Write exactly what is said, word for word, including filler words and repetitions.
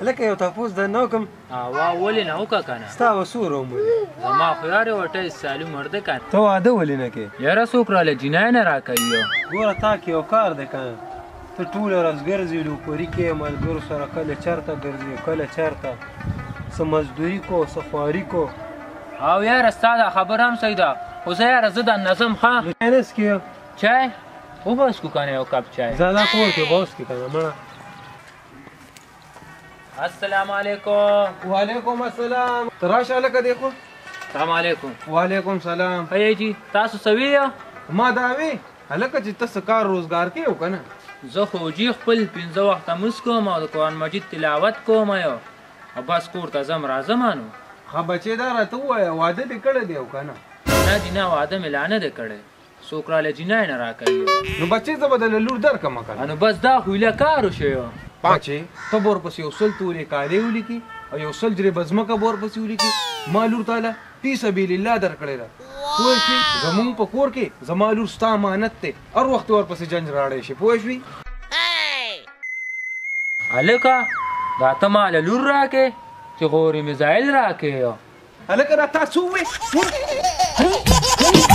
هلکه یو تپوس درنه وکړم وا ولې نه وکړه که نه ستا به څو روم ولې زما خو یار یې ورته سالي مرده که ته واده ولې نه کوې یاره څوک راله جنای نه راکوي ګوره تا کې یو کار دی که نه ته ټوله ورځ ګرځې لوپري کې ملګرو سره کله چېرته ګرځې کله چېرته څه مزدوري کو څه خواري کو او یاره ستا دا خبره هم صحیح ده خو زه یاره زه د نظم ښه نو چای نه څښې چای وباسکو که نه یو کپ چای زه دا کور کې به وڅښې که نه مړه السلام علیکم وعلیکم السلام ته راشه هلکه دی خو السلام علیکم وعلیکم سلام ای جی تاسو سوي یا ما دا وی هلکه چې ته څه کار روزګار کې یو که نه زه خو جي خپل پنځه وخته مونځ کوم او د قرآن مجید تلاوت کوم یو او بس کور ته ځم راځم نو ښه بچې دا راته ووایه واده دې کړی دی او که نه نه جي نه واده مې لا نه دی کړی څوک راله جنای نه راکوي نو بچې زه به درله لور درکړم که نه نو بس دا خو ایله کار وشو بچې ته به ورپسې یو سل تورې کالې ولیکي او یو سل جرې ځمکه به ورپسې ولیکي ما لور تاله فی سبیل الله درکړې ده پوه شوې زمونږ په کور کې زما لور ستا امانت دی هر وخت ورپسې جنج راړی شي پوه شوې هلکه دا ته ماله لور راکې چې غوري میزایل راکې هلکه دا تا څه ووې